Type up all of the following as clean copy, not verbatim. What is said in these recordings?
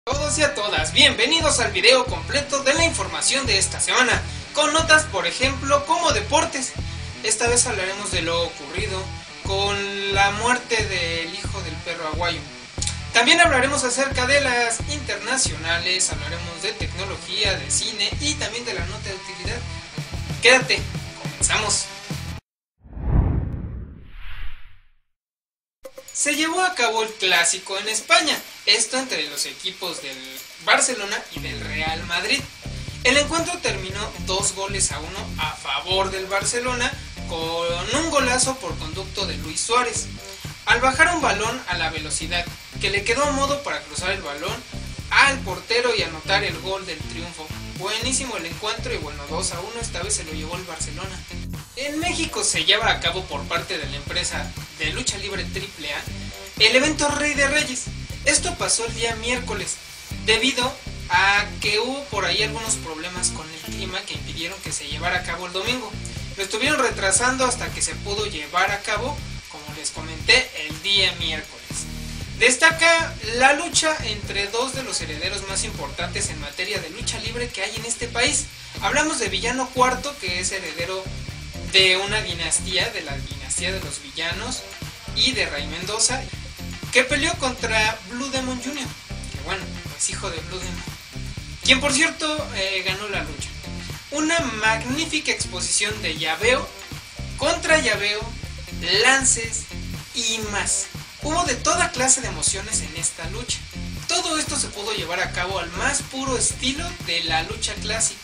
Todos y a todas, bienvenidos al video completo de la información de esta semana, con notas por ejemplo como deportes. Esta vez hablaremos de lo ocurrido con la muerte del hijo del perro aguayo. También hablaremos acerca de las internacionales, hablaremos de tecnología, de cine y también de la nota de utilidad. Quédate, comenzamos. Se llevó a cabo el clásico en España, esto entre los equipos del Barcelona y del Real Madrid. El encuentro terminó 2-1 a favor del Barcelona, con un golazo por conducto de Luis Suárez, al bajar un balón a la velocidad, que le quedó a modo para cruzar el balón al portero y anotar el gol del triunfo. Buenísimo el encuentro y bueno, 2-1, esta vez se lo llevó el Barcelona. En México se lleva a cabo por parte de la empresa de lucha libre AAA el evento Rey de Reyes. Esto pasó el día miércoles, debido a que hubo por ahí algunos problemas con el clima que impidieron que se llevara a cabo el domingo. Lo estuvieron retrasando hasta que se pudo llevar a cabo, como les comenté, el día miércoles. Destaca la lucha entre dos de los herederos más importantes en materia de lucha libre que hay en este país. Hablamos de Villano IV, que es heredero de una dinastía, de la dinastía de los villanos, y de Rey Mendoza, que peleó contra Blue Demon Jr., que bueno, pues hijo de Blue Demon, quien por cierto ganó la lucha. Una magnífica exposición de llaveo contra llaveo, lances y más. Hubo de toda clase de emociones en esta lucha. Todo esto se pudo llevar a cabo al más puro estilo de la lucha clásica.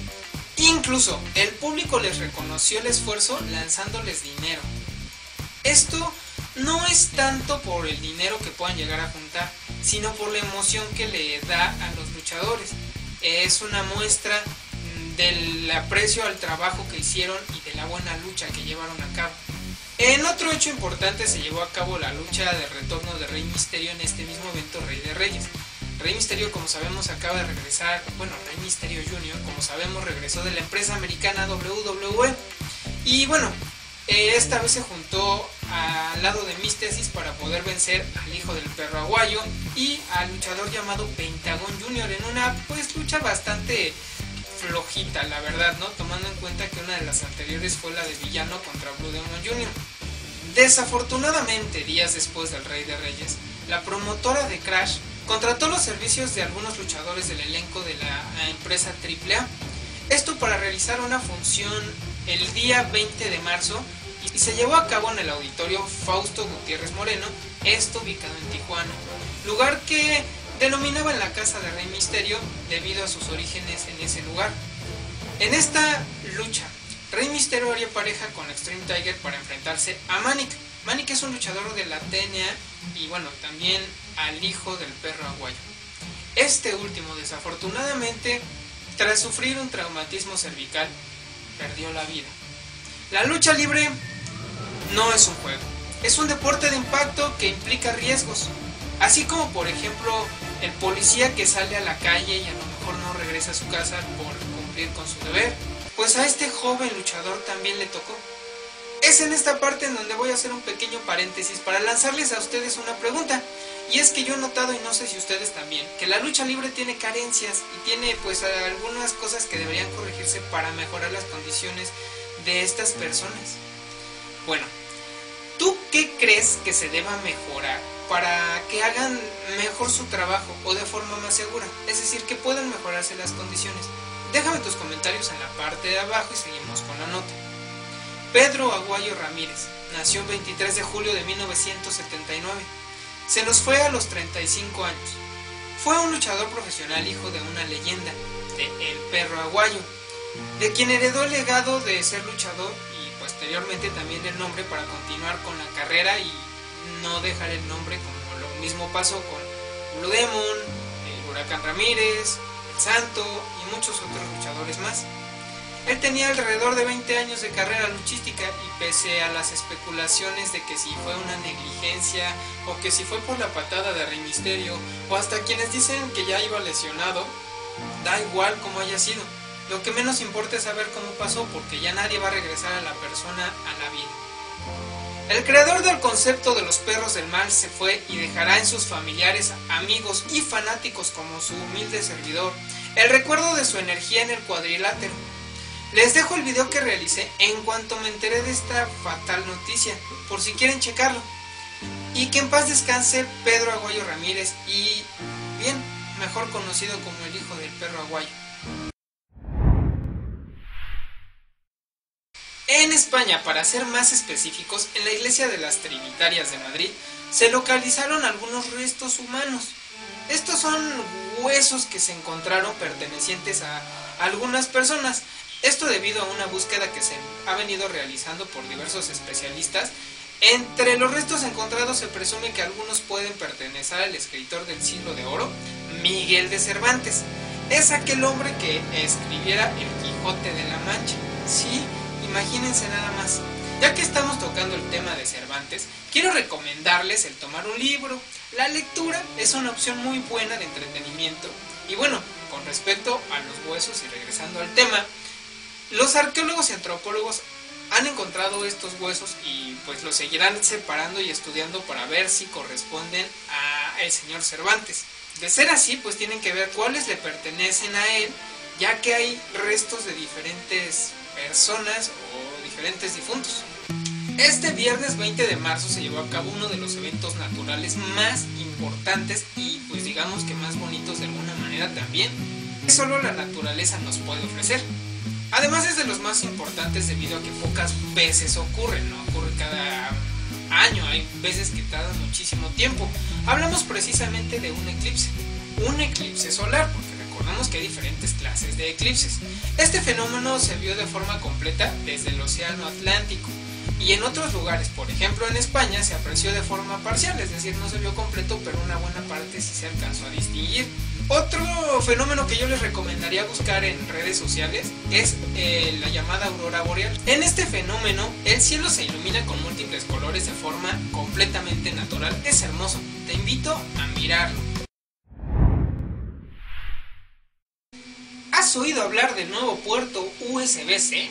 Incluso el público les reconoció el esfuerzo lanzándoles dinero. Esto no es tanto por el dinero que puedan llegar a juntar, sino por la emoción que le da a los luchadores. Es una muestra del aprecio al trabajo que hicieron y de la buena lucha que llevaron a cabo. En otro hecho importante se llevó a cabo la lucha de retorno de Rey Mysterio en este mismo evento Rey de Reyes. Rey Mysterio, como sabemos, acaba de regresar, bueno, Rey Mysterio Jr., como sabemos, regresó de la empresa americana WWE. Y bueno, esta vez se juntó al lado de Místesis para poder vencer al hijo del perro aguayo y al luchador llamado Pentagón Jr. en una pues lucha bastante flojita, la verdad, ¿no? Tomando en cuenta que una de las anteriores fue la de Villano contra Blue Demon Jr. Desafortunadamente, días después del Rey de Reyes, la promotora de Crash contrató los servicios de algunos luchadores del elenco de la empresa AAA. Esto para realizar una función el día 20 de marzo y se llevó a cabo en el auditorio Fausto Gutiérrez Moreno, esto ubicado en Tijuana, lugar que denominaban la casa de Rey Mysterio debido a sus orígenes en ese lugar. En esta lucha, Rey Mysterio haría pareja con Extreme Tiger para enfrentarse a Manic. Manic es un luchador de la TNA y bueno, también al hijo del perro aguayo. Este último, desafortunadamente, tras sufrir un traumatismo cervical, perdió la vida. La lucha libre no es un juego, es un deporte de impacto que implica riesgos, así como por ejemplo el policía que sale a la calle y a lo mejor no regresa a su casa por cumplir con su deber. Pues a este joven luchador también le tocó. Es en esta parte en donde voy a hacer un pequeño paréntesis para lanzarles a ustedes una pregunta. Y es que yo he notado, y no sé si ustedes también, que la lucha libre tiene carencias y tiene pues algunas cosas que deberían corregirse para mejorar las condiciones de estas personas. Bueno, ¿tú qué crees que se deba mejorar para que hagan mejor su trabajo o de forma más segura? Es decir, que puedan mejorarse las condiciones. Déjame tus comentarios en la parte de abajo y seguimos con la nota. Pedro Aguayo Ramírez nació el 23 de julio de 1979. Se nos fue a los 35 años. Fue un luchador profesional, hijo de una leyenda, de El Perro Aguayo, de quien heredó el legado de ser luchador y posteriormente también el nombre para continuar con la carrera y no dejar el nombre, como lo mismo pasó con Blue Demon, el Huracán Ramírez, el Santo y muchos otros luchadores más. Él tenía alrededor de 20 años de carrera luchística y pese a las especulaciones de que si fue una negligencia o que si fue por la patada de Rey Mysterio o hasta quienes dicen que ya iba lesionado, da igual como haya sido. Lo que menos importa es saber cómo pasó, porque ya nadie va a regresar a la persona a la vida. El creador del concepto de los perros del mal se fue y dejará en sus familiares, amigos y fanáticos como su humilde servidor el recuerdo de su energía en el cuadrilátero. Les dejo el video que realicé en cuanto me enteré de esta fatal noticia, por si quieren checarlo. Y que en paz descanse Pedro Aguayo Ramírez, y bien, mejor conocido como el hijo del perro Aguayo. En España, para ser más específicos, en la iglesia de las Trinitarias de Madrid, se localizaron algunos restos humanos. Estos son huesos que se encontraron pertenecientes a algunas personas. Esto debido a una búsqueda que se ha venido realizando por diversos especialistas. Entre los restos encontrados se presume que algunos pueden pertenecer al escritor del Siglo de Oro, Miguel de Cervantes. Es aquel hombre que escribiera El Quijote de la Mancha. Sí, imagínense nada más. Ya que estamos tocando el tema de Cervantes, quiero recomendarles el tomar un libro. La lectura es una opción muy buena de entretenimiento. Y bueno, con respecto a los huesos y regresando al tema, los arqueólogos y antropólogos han encontrado estos huesos y pues los seguirán separando y estudiando para ver si corresponden a el señor Cervantes. De ser así, pues tienen que ver cuáles le pertenecen a él, ya que hay restos de diferentes personas o diferentes difuntos. Este viernes 20 de marzo se llevó a cabo uno de los eventos naturales más importantes y pues digamos que más bonitos de alguna manera también, que solo la naturaleza nos puede ofrecer. Además es de los más importantes debido a que pocas veces ocurren, no ocurre cada año, hay veces que tardan muchísimo tiempo. Hablamos precisamente de un eclipse solar, porque recordamos que hay diferentes clases de eclipses. Este fenómeno se vio de forma completa desde el Océano Atlántico y en otros lugares, por ejemplo en España, se apreció de forma parcial, es decir, no se vio completo, pero una buena parte sí se alcanzó a distinguir. Otro fenómeno que yo les recomendaría buscar en redes sociales es la llamada aurora boreal. En este fenómeno, el cielo se ilumina con múltiples colores de forma completamente natural. Es hermoso, te invito a mirarlo. ¿Has oído hablar del nuevo puerto USB-C?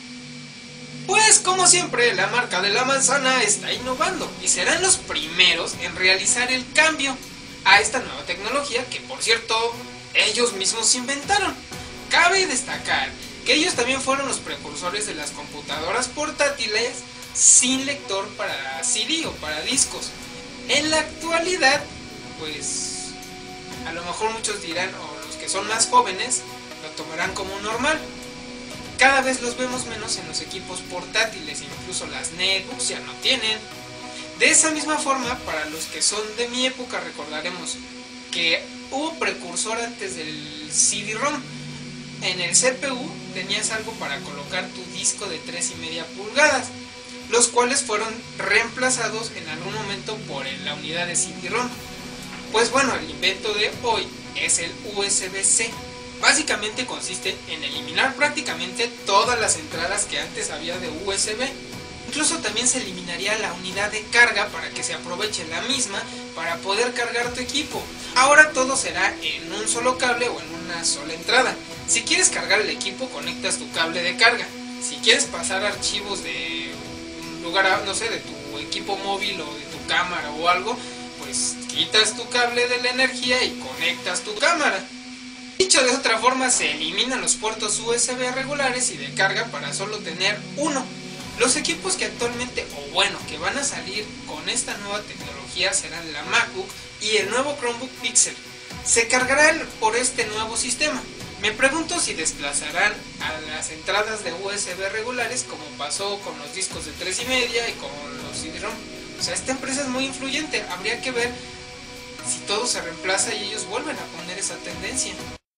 Pues como siempre, la marca de la manzana está innovando y serán los primeros en realizar el cambio a esta nueva tecnología que, por cierto, ellos mismos inventaron. Cabe destacar que ellos también fueron los precursores de las computadoras portátiles sin lector para CD o para discos. En la actualidad, pues a lo mejor muchos dirán, o los que son más jóvenes lo tomarán como normal. Cada vez los vemos menos en los equipos portátiles, incluso las netbooks ya no tienen. De esa misma forma, para los que son de mi época, recordaremos que hubo precursor antes del CD-ROM. En el CPU tenías algo para colocar tu disco de 3,5 pulgadas, los cuales fueron reemplazados en algún momento por la unidad de CD-ROM. Pues bueno, el invento de hoy es el USB-C. Básicamente consiste en eliminar prácticamente todas las entradas que antes había de USB. Incluso también se eliminaría la unidad de carga para que se aproveche la misma para poder cargar tu equipo. Ahora todo será en un solo cable o en una sola entrada. Si quieres cargar el equipo, conectas tu cable de carga. Si quieres pasar archivos de un lugar, no sé, de tu equipo móvil o de tu cámara o algo, pues quitas tu cable de la energía y conectas tu cámara. Dicho de otra forma, se eliminan los puertos USB regulares y de carga para solo tener uno. Los equipos que actualmente, o bueno, que van a salir con esta nueva tecnología serán la MacBook y el nuevo Chromebook Pixel. Se cargarán por este nuevo sistema. Me pregunto si desplazarán a las entradas de USB regulares como pasó con los discos de 3,5 y con los CD-ROM. O sea, esta empresa es muy influyente, habría que ver si todo se reemplaza y ellos vuelven a poner esa tendencia.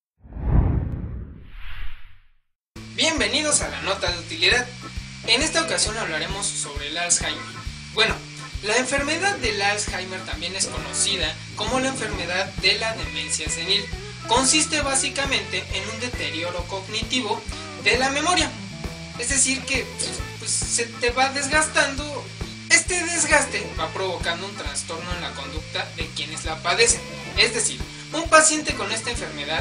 Bienvenidos a la nota de utilidad. En esta ocasión hablaremos sobre el Alzheimer. Bueno, la enfermedad del Alzheimer también es conocida como la enfermedad de la demencia senil. Consiste básicamente en un deterioro cognitivo de la memoria. Es decir que pues, se te va desgastando. Este desgaste va provocando un trastorno en la conducta de quienes la padecen. Es decir, un paciente con esta enfermedad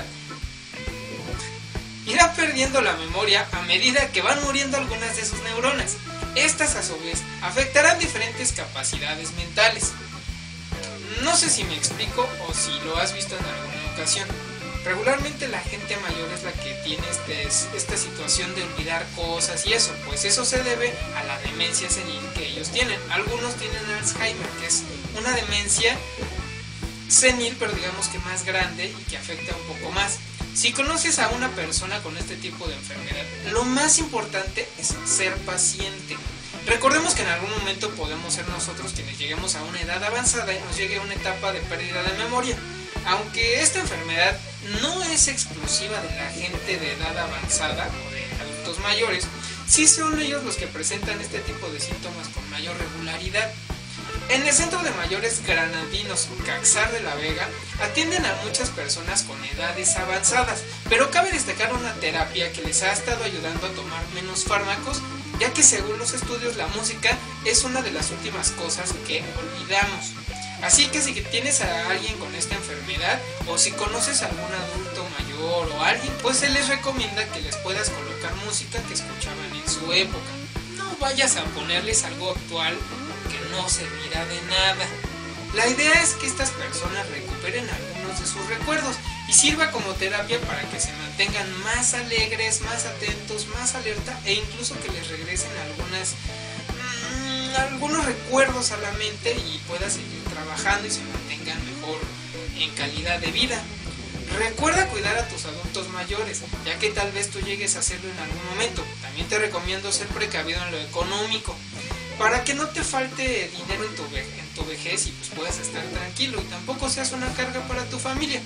irá perdiendo la memoria a medida que van muriendo algunas de sus neuronas. Estas a su vez afectarán diferentes capacidades mentales. No sé si me explico o si lo has visto en alguna ocasión. Regularmente la gente mayor es la que tiene esta situación de olvidar cosas y eso, pues eso se debe a la demencia senil que ellos tienen. Algunos tienen Alzheimer, que es una demencia senil, pero digamos que más grande y que afecta un poco más. Si conoces a una persona con este tipo de enfermedad, lo más importante es ser paciente. Recordemos que en algún momento podemos ser nosotros quienes lleguemos a una edad avanzada y nos llegue una etapa de pérdida de memoria. Aunque esta enfermedad no es exclusiva de la gente de edad avanzada o de adultos mayores, sí son ellos los que presentan este tipo de síntomas con mayor regularidad. En el Centro de Mayores Granadinos Caxar de la Vega atienden a muchas personas con edades avanzadas, pero cabe destacar una terapia que les ha estado ayudando a tomar menos fármacos, ya que según los estudios la música es una de las últimas cosas que olvidamos. Así que si tienes a alguien con esta enfermedad o si conoces a algún adulto mayor o alguien, pues se les recomienda que les puedas colocar música que escuchaban en su época. No vayas a ponerles algo actual que no servirá de nada. La idea es que estas personas recuperen algunos de sus recuerdos y sirva como terapia para que se mantengan más alegres, más atentos, más alerta e incluso que les regresen algunos recuerdos a la mente y pueda seguir trabajando y se mantengan mejor en calidad de vida. Recuerda cuidar a tus adultos mayores, ya que tal vez tú llegues a hacerlo en algún momento. También te recomiendo ser precavido en lo económico, para que no te falte dinero en tu vejez y pues puedas estar tranquilo y tampoco seas una carga para tu familia.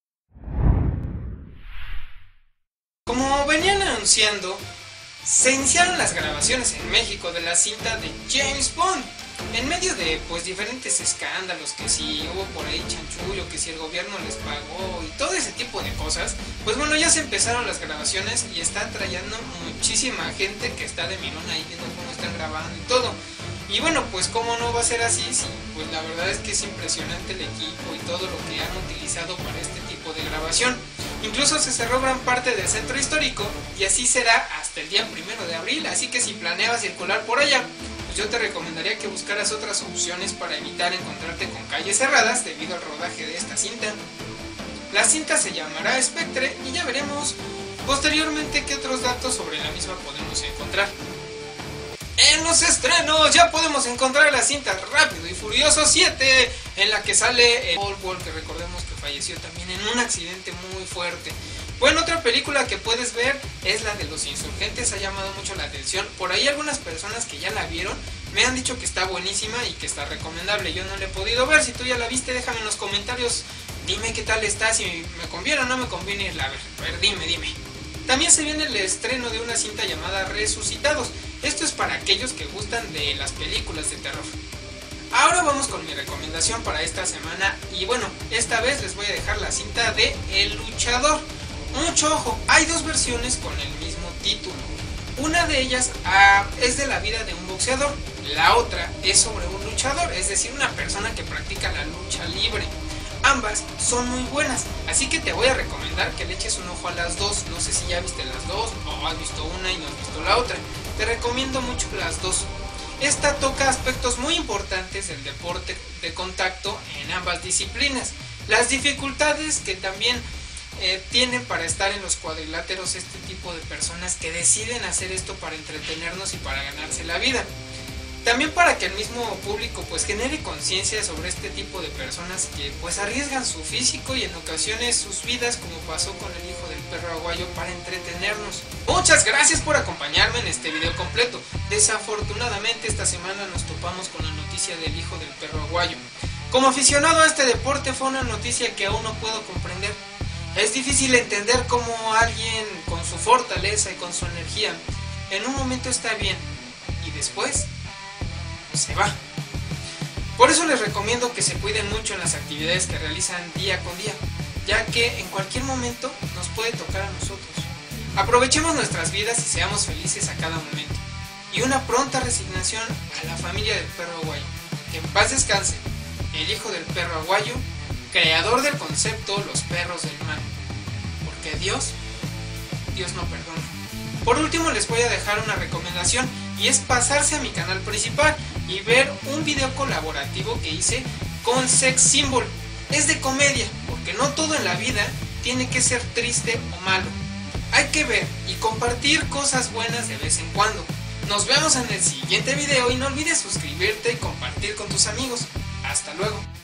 Como venían anunciando, se iniciaron las grabaciones en México de la cinta de James Bond. En medio de pues diferentes escándalos, que si hubo por ahí chanchullo, que si el gobierno les pagó y todo ese tipo de cosas, pues bueno, ya se empezaron las grabaciones y está trayendo muchísima gente que está de mirón ahí viendo cómo están grabando y todo. Y bueno, pues cómo no va a ser así, si pues la verdad es que es impresionante el equipo y todo lo que han utilizado para este tipo de grabación. Incluso se cerró gran parte del centro histórico y así será hasta el día 1 de abril, así que si planeabas circular por allá, pues yo te recomendaría que buscaras otras opciones para evitar encontrarte con calles cerradas debido al rodaje de esta cinta. La cinta se llamará Spectre y ya veremos posteriormente qué otros datos sobre la misma podemos encontrar. En los estrenos ya podemos encontrar la cinta Rápido y Furioso 7, en la que sale Paul Walker, que recordemos que falleció también en un accidente muy fuerte. Bueno, otra película que puedes ver es la de Los Insurgentes, ha llamado mucho la atención. Por ahí algunas personas que ya la vieron me han dicho que está buenísima y que está recomendable. Yo no la he podido ver, si tú ya la viste déjame en los comentarios, dime qué tal está, si me conviene o no me conviene irla a ver. A ver, dime. También se viene el estreno de una cinta llamada Resucitados. Esto es para aquellos que gustan de las películas de terror. Ahora vamos con mi recomendación para esta semana y bueno, esta vez les voy a dejar la cinta de El Luchador. Mucho ojo, hay dos versiones con el mismo título. Una de ellas es de la vida de un boxeador, la otra es sobre un luchador, es decir, una persona que practica la lucha libre. Ambas son muy buenas, así que te voy a recomendar que le eches un ojo a las dos. No sé si ya viste las dos o has visto una y no has visto la otra. Te recomiendo mucho las dos. Esta toca aspectos muy importantes del deporte de contacto en ambas disciplinas. Las dificultades que también tienen para estar en los cuadriláteros este tipo de personas que deciden hacer esto para entretenernos y para ganarse la vida. También para que el mismo público pues genere conciencia sobre este tipo de personas que pues arriesgan su físico y en ocasiones sus vidas, como pasó con el hijo del perro aguayo, para entretenernos. Muchas gracias por acompañarme en este video completo. Desafortunadamente esta semana nos topamos con la noticia del hijo del perro aguayo. Como aficionado a este deporte fue una noticia que aún no puedo comprender. Es difícil entender cómo alguien con su fortaleza y con su energía en un momento está bien y después se va. Por eso les recomiendo que se cuiden mucho en las actividades que realizan día con día, ya que en cualquier momento nos puede tocar a nosotros. Aprovechemos nuestras vidas y seamos felices a cada momento. Y una pronta resignación a la familia del perro aguayo. Que en paz descanse el hijo del perro aguayo, creador del concepto los perros del mal. Porque Dios no perdona. Por último les voy a dejar una recomendación y es pasarse a mi canal principal y ver un video colaborativo que hice con Sex Symbol. Es de comedia, porque no todo en la vida tiene que ser triste o malo. Hay que ver y compartir cosas buenas de vez en cuando. Nos vemos en el siguiente video y no olvides suscribirte y compartir con tus amigos. Hasta luego.